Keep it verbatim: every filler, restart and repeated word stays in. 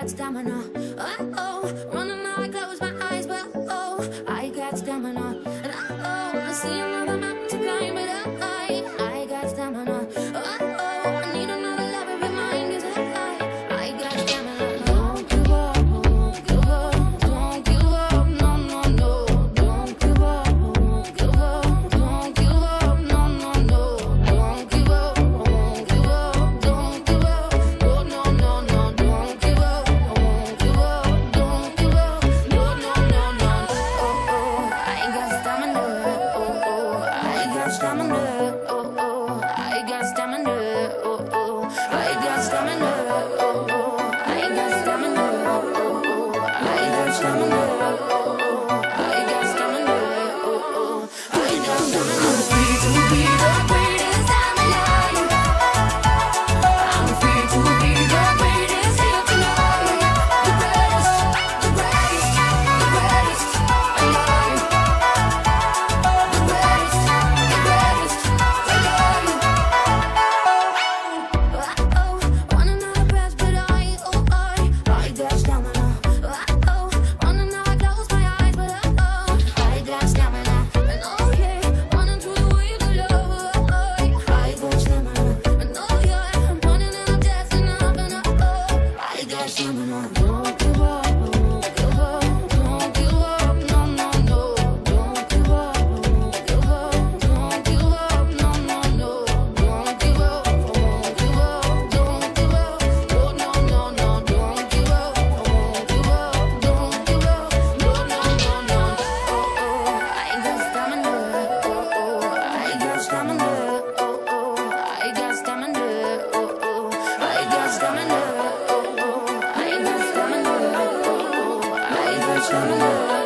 got stamina. Oh, oh, running now I close my eyes, but oh, I got stamina. And oh, oh, I see another mountain to climb, but I, I got stamina. Oh, oh, I need another love every mind is a lie. I got stamina. Don't give up, don't give up, don't give up, no, no, no. Don't give up, don't give up, don't give up, no, no, no. Don't give up, don't give up, don't give up, oh, no, no, no. Don't give up, don't give up, don't give up, no, no, no, no. Oh, oh, I got stamina. Oh, oh, I got stamina. Oh, oh, I got stamina. Oh, oh, I got stamina. Oh, oh, I got stamina. Oh, oh, I got stamina. Oh, oh, I got stamina. Oh, oh, I got stamina. I'm free to be the greatest I'm alive. I'm free to be the greatest here tonight. The greatest, the greatest, the greatest alive. The greatest, the greatest alive. Oh, oh, wanna know the best, but I, oh, I, I got stamina. Oh, oh, wanna know I close my eyes, but oh, I got stamina. And oh yeah, running through the waves of love, oh, I got stamina. And oh yeah, I'm running and I'm dancing up and up, oh, I got stamina. Don't give up, don't give up, don't give up, no, no, no. Don't give up, don't give up, don't give up, no, no, no. Don't give up, don't give up, don't give up, oh, no, no, no. Don't give up, don't give up, don't give up, no, no, no, no. Oh, oh, I got stamina. Oh, oh, I got stamina. Oh, oh, I got stamina. Oh, oh, I got stamina. Oh, oh, I got stamina. Oh, oh, I got stamina.